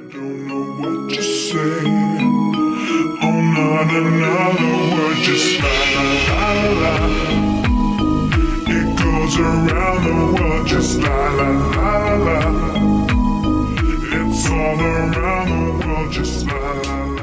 Don't know what to say. Oh, not another word, just la la la la. It goes around the world, just la la la la. It's all around the world, just la la la.